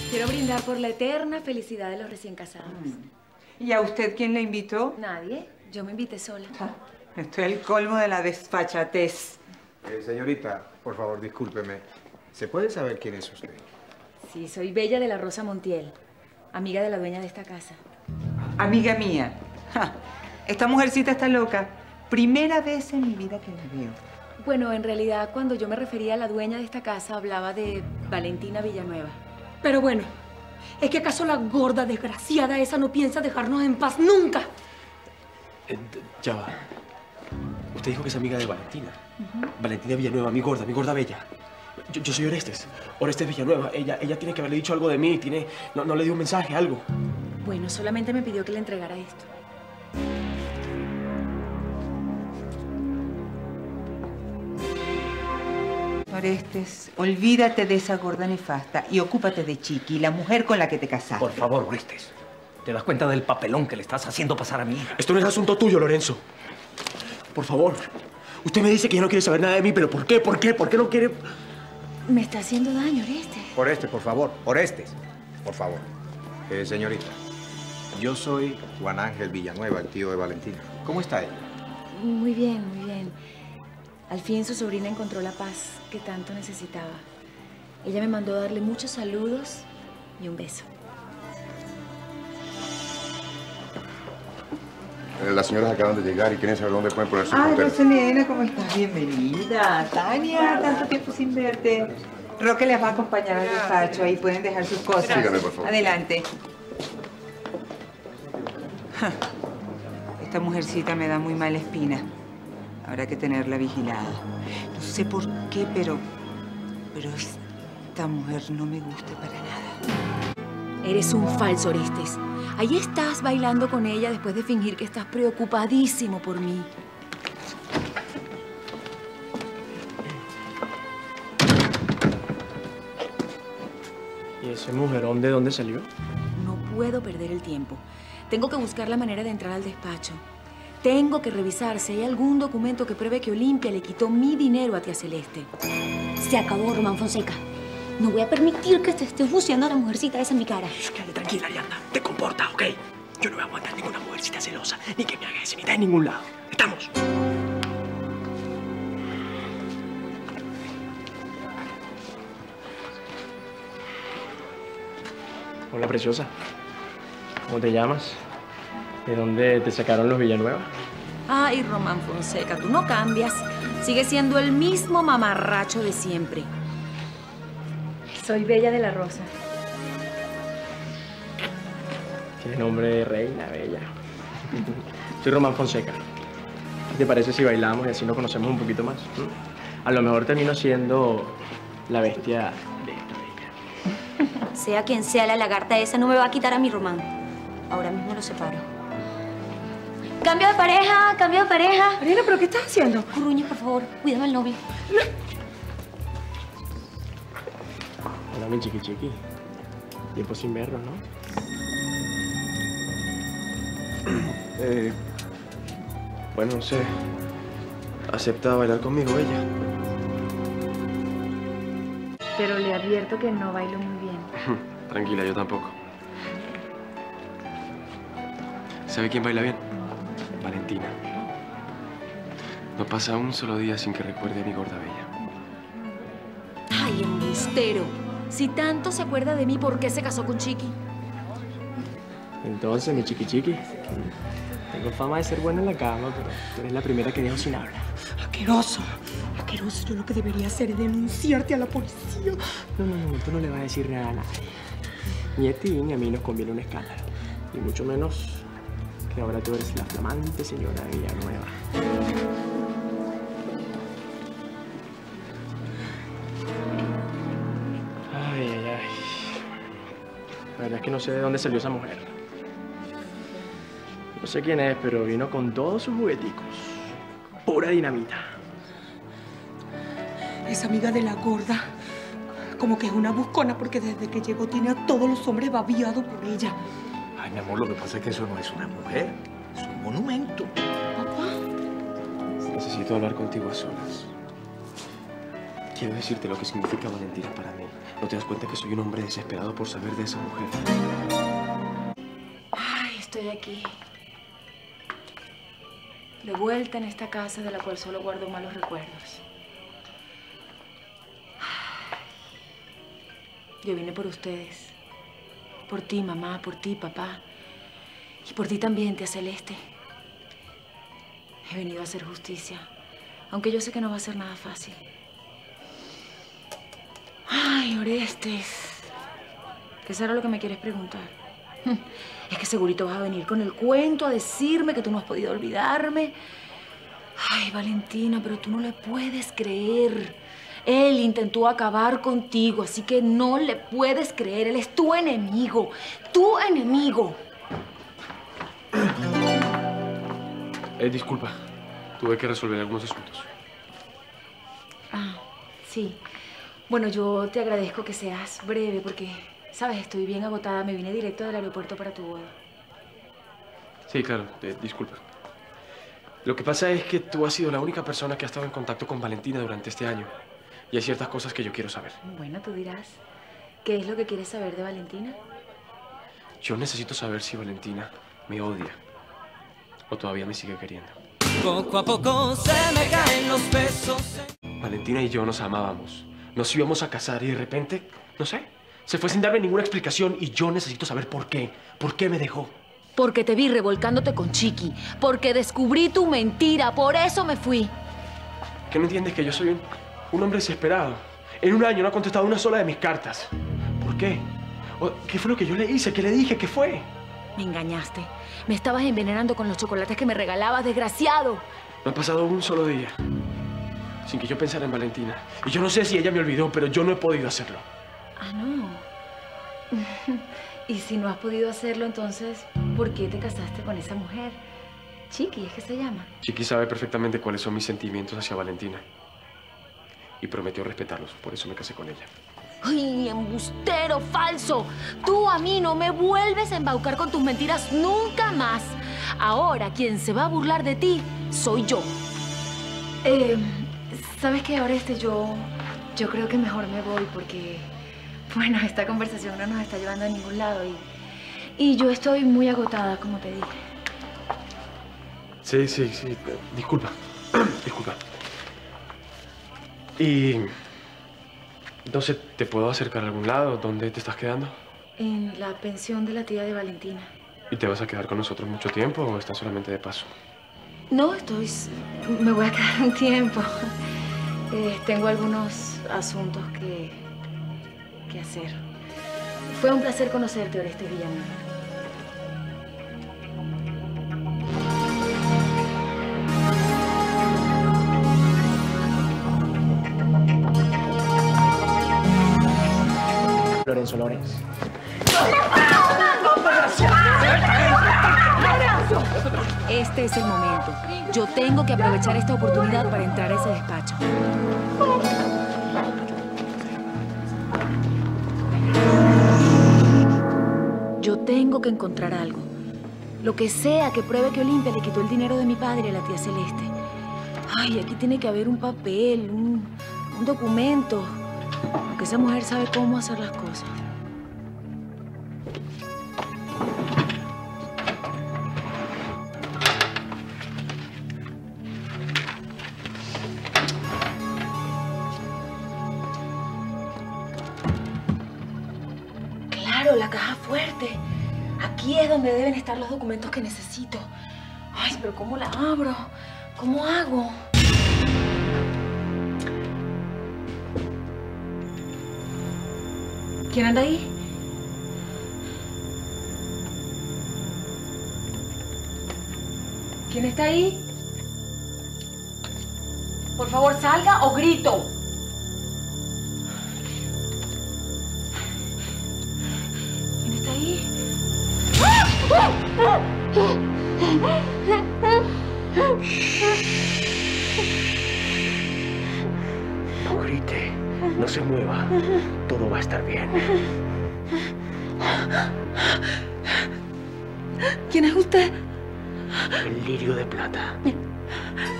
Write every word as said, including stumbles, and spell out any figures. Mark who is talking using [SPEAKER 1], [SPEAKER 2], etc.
[SPEAKER 1] Quiero brindar por la eterna felicidad de los recién casados.
[SPEAKER 2] Mm. ¿Y a usted quién le invitó?
[SPEAKER 1] Nadie. Yo me invité sola.
[SPEAKER 2] Ah, esto es el colmo de la desfachatez.
[SPEAKER 3] Eh, señorita, por favor, discúlpeme. ¿Se puede saber quién es usted?
[SPEAKER 1] Sí, soy Bella de la Rosa Montiel, amiga de la dueña de esta casa.
[SPEAKER 2] Amiga mía. Ja, esta mujercita está loca. Primera vez en mi vida que la veo.
[SPEAKER 1] Bueno, en realidad, cuando yo me refería a la dueña de esta casa, hablaba de Valentina Villanueva.
[SPEAKER 4] Pero bueno, ¿es que acaso la gorda desgraciada esa no piensa dejarnos en paz nunca?
[SPEAKER 5] Eh, ya va. Usted dijo que es amiga de Valentina. Uh-huh. Valentina Villanueva, mi gorda, mi gorda bella. Yo, yo soy Orestes. Orestes Villanueva. Ella, ella tiene que haberle dicho algo de mí. Tiene, no, no le dio un mensaje, algo.
[SPEAKER 1] Bueno, solamente me pidió que le entregara esto.
[SPEAKER 2] Orestes, olvídate de esa gorda nefasta y ocúpate de Chiqui, la mujer con la que te casaste.
[SPEAKER 6] Por favor, Orestes. ¿Te das cuenta del papelón que le estás haciendo pasar a mi hija?
[SPEAKER 5] Esto no es asunto tuyo, Lorenzo. Por favor. Usted me dice que ya no quiere saber nada de mí, pero ¿por qué? ¿Por qué? ¿Por qué no quiere...?
[SPEAKER 1] Me está haciendo daño, Orestes.
[SPEAKER 3] Orestes, por favor. Orestes, por favor. Eh, señorita, yo soy Juan Ángel Villanueva, el tío de Valentina. ¿Cómo está ella?
[SPEAKER 1] Muy bien, muy bien. Al fin su sobrina encontró la paz que tanto necesitaba. Ella me mandó a darle muchos saludos y un beso.
[SPEAKER 3] Las señoras acaban de llegar y quieren saber dónde pueden poner sus
[SPEAKER 2] Ay,
[SPEAKER 3] carteras.
[SPEAKER 2] Roselena, ¿cómo estás? Bienvenida. Tania, tanto tiempo sin verte. Roque les va a acompañar al despacho. Ahí pueden dejar sus cosas.
[SPEAKER 3] Síganme, por favor.
[SPEAKER 2] Adelante. Ja. Esta mujercita me da muy mala espina. Habrá que tenerla vigilada. No sé por qué, pero... Pero esta mujer no me gusta para nada.
[SPEAKER 1] Eres un falso, Orestes. Ahí estás bailando con ella después de fingir que estás preocupadísimo por mí.
[SPEAKER 5] ¿Y ese mujerón de dónde salió?
[SPEAKER 1] No puedo perder el tiempo. Tengo que buscar la manera de entrar al despacho. Tengo que revisar si hay algún documento que pruebe que Olimpia le quitó mi dinero a tía Celeste.
[SPEAKER 4] Se acabó, Román Fonseca. No voy a permitir que te estés buceando a la mujercita esa en mi cara.
[SPEAKER 5] Quédate tranquila, Ariadna. Te comportas, ¿ok? Yo no voy a aguantar ninguna mujercita celosa, ni que me haga escenita en ningún lado. ¿Estamos? Hola, preciosa. ¿Cómo te llamas? ¿De dónde te sacaron los Villanueva?
[SPEAKER 1] Ay, Román Fonseca, tú no cambias. Sigues siendo el mismo mamarracho de siempre. Soy Bella de la Rosa.
[SPEAKER 5] Tiene nombre de reina, Bella. Soy Román Fonseca. ¿Qué te parece si bailamos y así nos conocemos un poquito más? ¿Mm? A lo mejor termino siendo la bestia de esta bella.
[SPEAKER 4] Sea quien sea la lagarta esa, no me va a quitar a mi Román. Ahora mismo lo separo. ¡Cambio de pareja! ¡Cambio de pareja!
[SPEAKER 1] Ariela, ¿pero qué estás haciendo?
[SPEAKER 4] Curruño, por favor, cuídame al novio.
[SPEAKER 5] Hola, mi chiqui chiqui. Tiempo sin vernos, ¿no? eh, bueno, no sé. ¿Acepta bailar conmigo, ella?
[SPEAKER 1] Pero le advierto que no bailo muy bien.
[SPEAKER 5] Tranquila, yo tampoco. ¿Sabe quién baila bien? Valentina. No pasa un solo día sin que recuerde a mi gorda bella.
[SPEAKER 1] ¡Ay, embustero! Si tanto se acuerda de mí, ¿por qué se casó con Chiqui?
[SPEAKER 5] Entonces, mi chiqui chiqui, tengo fama de ser buena en la cama, pero tú eres la primera que dejo sin habla.
[SPEAKER 4] Asqueroso. Asqueroso. Yo lo que debería hacer es denunciarte a la policía.
[SPEAKER 5] No, no, no, tú no le vas a decir nada a nadie. Ni a ti ni a mí nos conviene un escándalo. Y mucho menos que ahora tú eres la flamante señora Villanueva. Ay, ay, ay. La verdad es que no sé de dónde salió esa mujer. No sé quién es, pero vino con todos sus jugueticos. Pura dinamita.
[SPEAKER 4] Es amiga de la gorda. Como que es una buscona porque desde que llegó tiene a todos los hombres babiados por ella.
[SPEAKER 6] Ay, mi amor, lo que pasa es que eso no es una mujer. Es un monumento.
[SPEAKER 4] Papá.
[SPEAKER 5] Necesito hablar contigo a solas. Quiero decirte lo que significa Valentina para mí. ¿No te das cuenta que soy un hombre desesperado por saber de esa mujer?
[SPEAKER 1] Ay, estoy aquí. De vuelta en esta casa de la cual solo guardo malos recuerdos. Yo vine por ustedes. Por ti, mamá, por ti, papá. Y por ti también, tía Celeste. He venido a hacer justicia. Aunque yo sé que no va a ser nada fácil. Ay, Orestes. ¿Qué será lo que me quieres preguntar? Es que segurito vas a venir con el cuento a decirme que tú no has podido olvidarme. Ay, Valentina, pero tú no le puedes creer. Él intentó acabar contigo, así que no le puedes creer. Él es tu enemigo. Tu enemigo.
[SPEAKER 5] Eh, disculpa. Tuve que resolver algunos asuntos.
[SPEAKER 1] Ah, sí. Bueno, yo te agradezco que seas breve porque, sabes, estoy bien agotada. Me vine directo del aeropuerto para tu boda.
[SPEAKER 5] Sí, claro. Eh, disculpa. Lo que pasa es que tú has sido la única persona que ha estado en contacto con Valentina durante este año. Y hay ciertas cosas que yo quiero saber.
[SPEAKER 1] Bueno, tú dirás. ¿Qué es lo que quieres saber de Valentina?
[SPEAKER 5] Yo necesito saber si Valentina me odia o todavía me sigue queriendo.
[SPEAKER 7] Poco a poco se me caen los besos.
[SPEAKER 5] Valentina y yo nos amábamos. Nos íbamos a casar y de repente, no sé, se fue sin darme ninguna explicación y yo necesito saber por qué. ¿Por qué me dejó?
[SPEAKER 1] Porque te vi revolcándote con Chiqui. Porque descubrí tu mentira. Por eso me fui.
[SPEAKER 5] ¿Que no entiendes que yo soy un, un hombre desesperado? En un año no ha contestado una sola de mis cartas. ¿Por qué? ¿O ¿Qué fue lo que yo le hice? ¿Qué le dije? ¿Qué fue?
[SPEAKER 1] Me engañaste. Me estabas envenenando con los chocolates que me regalabas, desgraciado.
[SPEAKER 5] No ha pasado un solo día sin que yo pensara en Valentina. Y yo no sé si ella me olvidó, pero yo no he podido hacerlo.
[SPEAKER 1] Ah, no. Y si no has podido hacerlo, entonces, ¿por qué te casaste con esa mujer? Chiqui, ¿es que se llama?
[SPEAKER 5] Chiqui sabe perfectamente cuáles son mis sentimientos hacia Valentina. Y prometió respetarlos, por eso me casé con ella.
[SPEAKER 1] ¡Ay, embustero, falso! Tú a mí no me vuelves a embaucar con tus mentiras nunca más. Ahora, quien se va a burlar de ti soy yo. Eh, ¿sabes qué, Oreste? Yo, yo creo que mejor me voy porque, bueno, esta conversación no nos está llevando a ningún lado y, y yo estoy muy agotada, como te dije.
[SPEAKER 5] Sí, sí, sí. Disculpa. Disculpa. Y... Entonces, ¿te puedo acercar a algún lado? ¿Dónde te estás quedando?
[SPEAKER 1] En la pensión de la tía de Valentina.
[SPEAKER 5] ¿Y te vas a quedar con nosotros mucho tiempo o estás solamente de paso?
[SPEAKER 1] No, estoy... me voy a quedar un tiempo. Eh, tengo algunos asuntos que... que hacer. Fue un placer conocerte, Orestes Villanueva.
[SPEAKER 5] Lorenzo Lorenz.
[SPEAKER 1] Este es el momento. Yo tengo que aprovechar esta oportunidad para entrar a ese despacho. Yo tengo que encontrar algo. Lo que sea que pruebe que Olimpia le quitó el dinero de mi padre a la tía Celeste. Ay, aquí tiene que haber un papel, un, un documento. Aunque esa mujer sabe cómo hacer las cosas. Claro, la caja fuerte. Aquí es donde deben estar los documentos que necesito. Ay, pero ¿cómo la abro? ¿Cómo hago? ¿Quién anda ahí? ¿Quién está ahí? Por favor, salga o grito. ¿Quién está ahí?
[SPEAKER 5] No grite, no se mueva. Todo va a estar bien.
[SPEAKER 1] ¿Quién es usted?
[SPEAKER 5] El lirio de plata.